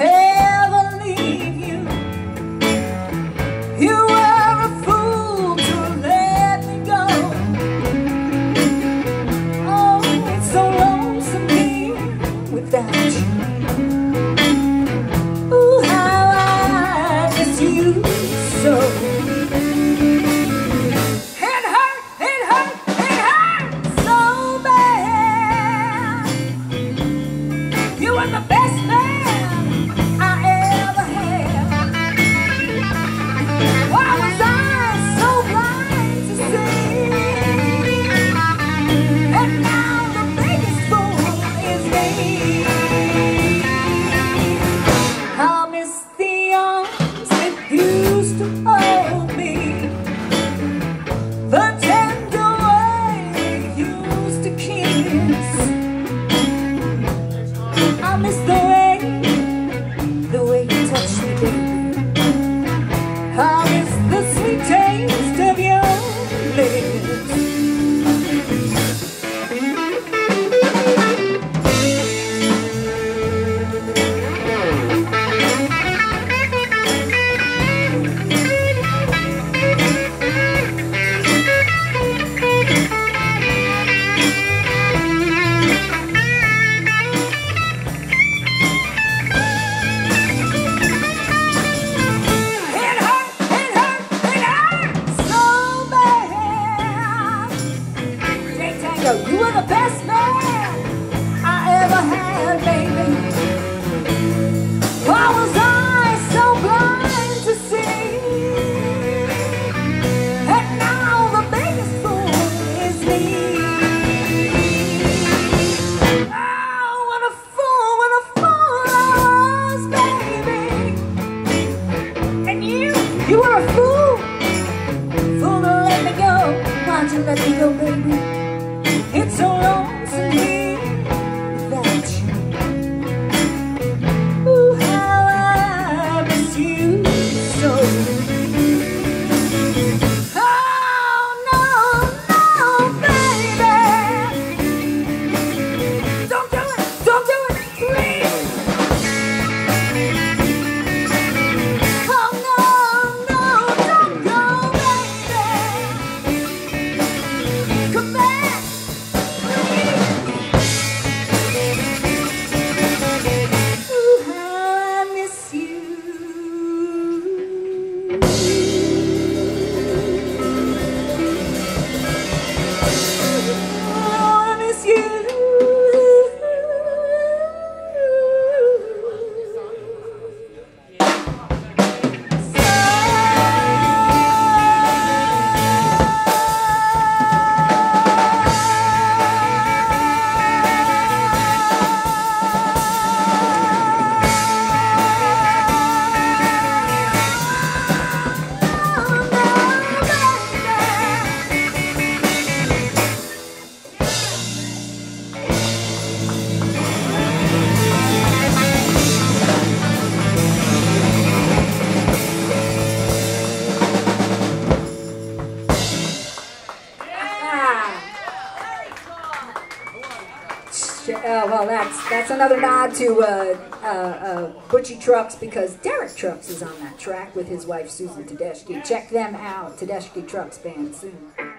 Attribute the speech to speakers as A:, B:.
A: never leave you. You were a fool to let me go. Oh, it's so lonesome here without you. Ooh, how I miss you so. The best man I ever had. Why was I so blind to see? And now the biggest fool is me. I miss the arms that used to hold me, the tender way you used to kiss. I miss the way you touch me, baby. I miss the sweet taste of your lips. You were the best man I ever had, baby. Why was I so blind to see? And now the biggest fool is me. Oh, what a fool I was, baby. And you were a fool to let me go. Why'd you let me go, baby? It's so lonesome here without you. Ooh, how I miss you so. Oh, no, baby. Don't do it, please. Oh, no, don't go, baby. Come back. Well, that's another nod to Butchie Trucks, because Derek Trucks is on that track with his wife Susan Tedeschi. Check them out, Tedeschi Trucks Band, soon.